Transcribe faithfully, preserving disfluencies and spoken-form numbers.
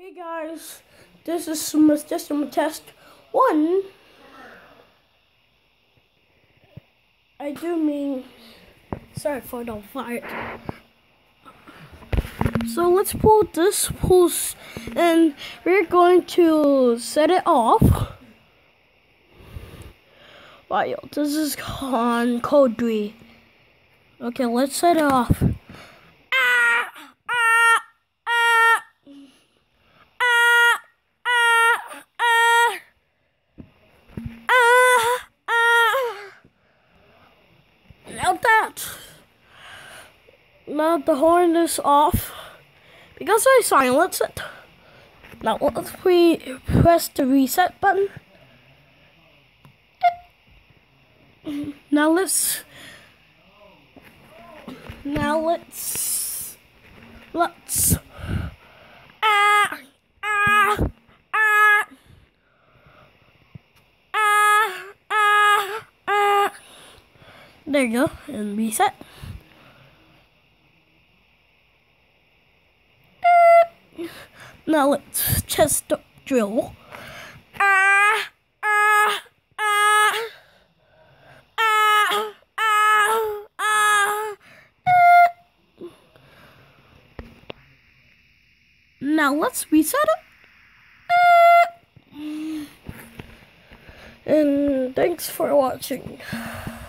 Hey guys, this is some system test one. I do mean, sorry for the fire. So let's pull this pulse and we're going to set it off. Wow, this is on code three. Okay, let's set it off. Now that, now the horn is off, because I silenced it. Now let's we press the reset button. Now let's, now let's, let's, ah, ah, ah, ah, ah, ah. There you go, and reset. Now let's test the drill. Ah, ah, ah, ah, ah, ah. Now let's reset it. And thanks for watching.